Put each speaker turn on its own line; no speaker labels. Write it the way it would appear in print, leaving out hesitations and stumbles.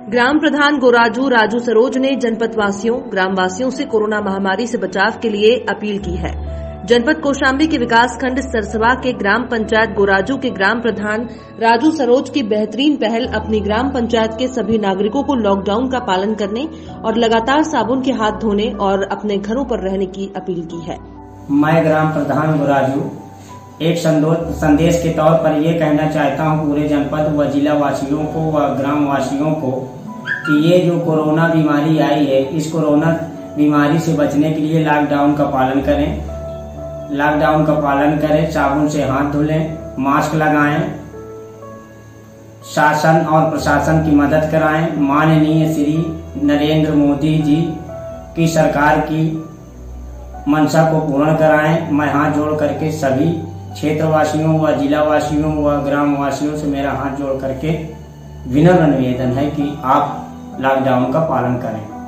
ग्राम प्रधान गोराजू राजू सरोज ने जनपद वासियों ग्रामवासियों से कोरोना महामारी से बचाव के लिए अपील की है। जनपद कौशाम्बी के विकासखंड सरसबा के ग्राम पंचायत गोराजू के ग्राम प्रधान राजू सरोज की बेहतरीन पहल अपनी ग्राम पंचायत के सभी नागरिकों को लॉकडाउन का पालन करने और लगातार साबुन के हाथ धोने और अपने घरों पर रहने की अपील की है।
मैं ग्राम प्रधान गोराजू एक संदेश के तौर पर ये कहना चाहता हूँ पूरे जनपद व जिला वासियों को व ग्राम वासियों को कि ये जो कोरोना बीमारी आई है, इस कोरोना बीमारी से बचने के लिए लॉकडाउन का पालन करें, साबुन से हाथ धुलें, मास्क लगाएं, शासन और प्रशासन की मदद कराएं। माननीय श्री नरेंद्र मोदी जी की सरकार की मंशा को पूर्ण कराएं। मैं हाथ जोड़ करके सभी क्षेत्रवासियों व जिलावासियों व ग्रामवासियों से मेरा हाथ जोड़ करके विनम्र निवेदन है कि आप लॉकडाउन का पालन करें।